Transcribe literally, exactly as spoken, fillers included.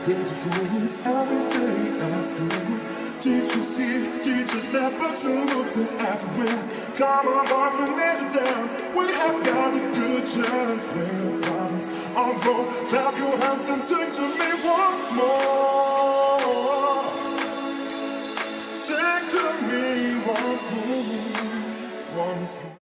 There's friends every day at school. Teachers here, teachers there, books and books and everywhere. Come on, boy, we need to dance. We have got a good chance. Little problems on the floor. Clap your hands and sing to me once more. Sing to me once more. Once more.